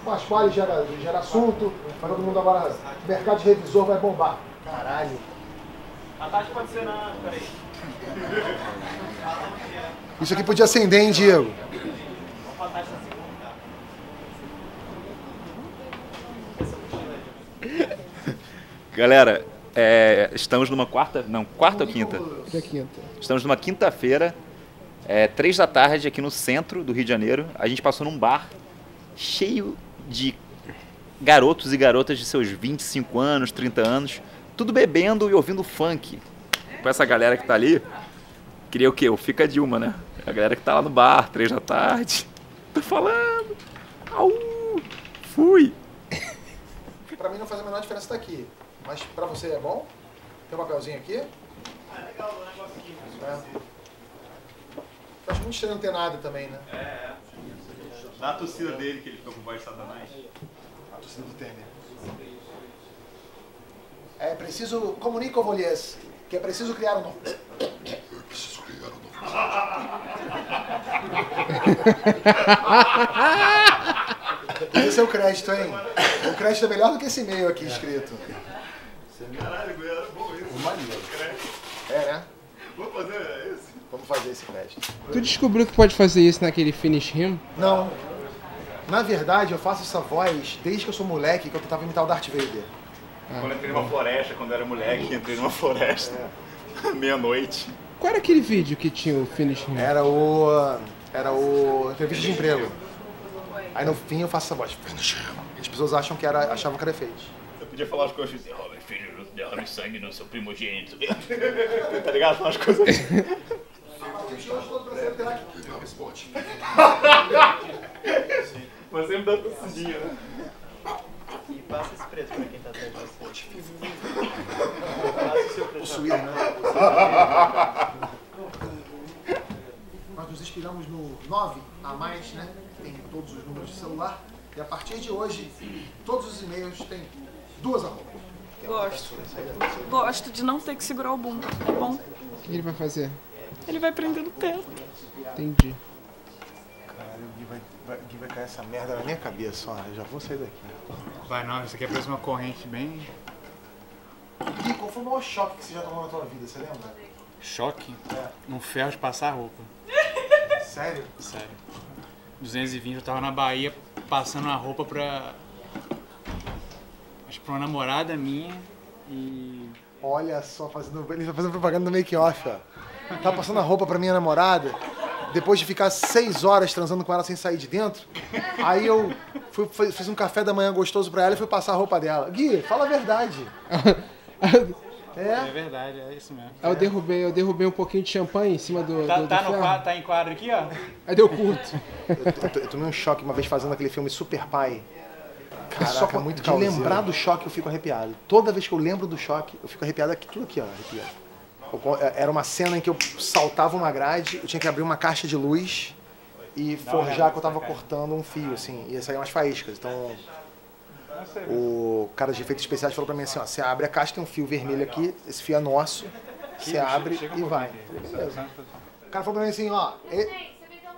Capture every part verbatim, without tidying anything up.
Pasquale gera, gera assunto, para todo mundo agora, o mercado de revisor vai bombar. Caralho. A taxa pode ser na... Peraí. Isso aqui podia acender, hein, Diego? Galera, é, estamos numa quarta... Não, quarta ou quinta? É quinta. Estamos numa quinta-feira, é, três da tarde, aqui no centro do Rio de Janeiro. A gente passou num bar cheio de garotos e garotas de seus vinte e cinco anos, trinta anos, tudo bebendo e ouvindo funk. Com essa galera que tá ali, queria o quê? O Fica Dilma, né? A galera que tá lá no bar, três da tarde. Tô falando. Au! Fui! Pra mim não faz a menor diferença daqui. Mas pra você é bom? Tem um papelzinho aqui? Ah, é legal o negócio aqui. É. Eu acho muito estranho não ter nada também, né? É, é. Dá a torcida dele, que ele ficou com voz de Satanás. A torcida do Temer. É preciso... Comunico, Volies, que é preciso criar um novo... Preciso criar um novo... Esse é o crédito, hein? O crédito é melhor do que esse e-mail aqui escrito. Caralho, era bom isso. O maneiro. É, né? Vamos fazer isso? Vamos fazer esse crédito. Tu descobriu que pode fazer isso naquele Finish Him? Não. Na verdade, eu faço essa voz desde que eu sou moleque, que eu tentava imitar o Darth Vader. Ah, quando eu entrei numa floresta, quando eu era moleque, entrei numa floresta. É. Meia-noite. Qual era aquele vídeo que tinha o Finish Him? Era o... Era o... Entrevista de emprego. Aí no fim eu faço essa voz. Finish him. As pessoas acham que era, achavam que era efeito. Eu podia falar as coisas assim, oh, meu filho, derrame sangue no seu primogênito. Tá ligado? Falar as coisas assim. Mas sempre dá tossidinha, né? E passa esse preço pra quem tá atrás de você. Passa o seu preço. Possuído, né? Nós nos inspiramos no nove a mais, né? Tem todos os números de celular. E a partir de hoje, todos os e-mails têm duas arrobas. Gosto. Gosto de não ter que segurar o bumbo. É bom. O que ele vai fazer? Ele vai prender no teto. Entendi. Caralho, o Gui vai, vai, Gui vai cair essa merda na minha cabeça, ó. Eu já vou sair daqui. Vai não, isso aqui é parece uma corrente bem... Gui, qual foi o maior choque que você já tomou na tua vida, você lembra? Choque? É. Num ferro de passar roupa. Sério? Sério. duzentos e vinte, eu tava na Bahia passando a roupa pra... Acho que pra uma namorada minha e... Olha só, fazendo, ele tá fazendo propaganda no make-off, ó. Tava passando a roupa pra minha namorada, depois de ficar seis horas transando com ela sem sair de dentro, aí eu fui, fiz um café da manhã gostoso pra ela e fui passar a roupa dela. Gui, fala a verdade. É, é verdade, é isso mesmo. Aí eu derrubei, eu derrubei um pouquinho de champanhe em cima do, Tá, do, tá, do no ferro. quadro, tá em quadro aqui, ó. Aí deu curto. Eu, eu, eu tomei um choque uma vez fazendo aquele filme Super Pai. Caraca, Só com- muito de de lembrar lembrar do choque eu fico arrepiado. Toda vez que eu lembro do choque, eu fico arrepiado aqui, tudo aqui, ó, arrepiado. Eu- Era uma cena em que eu saltava uma grade, eu tinha que abrir uma caixa de luz e forjar que eu tava cortando um fio, assim, ia sair umas faíscas. Então, o cara de efeitos especiais falou pra mim assim, ó, você abre a caixa, tem um fio vermelho aqui, esse fio é nosso, você abre e vai. Eu falei, beleza. O cara falou pra mim assim, ó... E...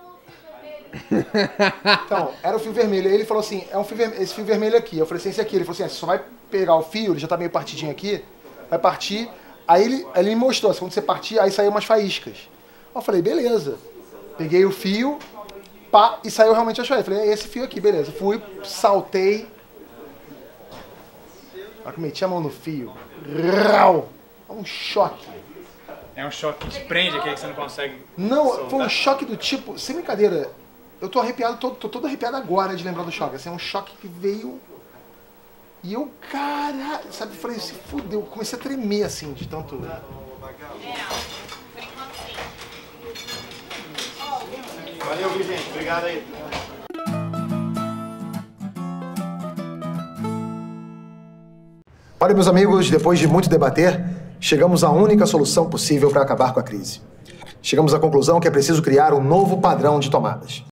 Então, era o fio vermelho. Aí ele falou assim, é um fio ver... esse fio vermelho aqui. Eu falei assim, esse aqui. Ele falou assim, ah, você só vai pegar o fio, ele já tá meio partidinho aqui, vai partir. Aí ele, aí ele me mostrou, assim, quando você partir, aí saiu umas faíscas. Eu falei, beleza. Peguei o fio, pá, e saiu realmente a faísca. Eu falei, é esse fio aqui, beleza. Fui, saltei. Aí eu meti a mão no fio. Rau! Um choque. É um choque que te prende aqui, que você não consegue Não, soltar. foi um choque do tipo, sem brincadeira, eu tô arrepiado, tô, tô todo arrepiado agora de lembrar do choque. Assim, é um choque que veio e eu, caralho, sabe, falei, se fudeu, comecei a tremer assim, de tanto... Valeu, viu, gente? Obrigado aí. Olha, meus amigos, depois de muito debater, chegamos à única solução possível para acabar com a crise. Chegamos à conclusão que é preciso criar um novo padrão de tomadas.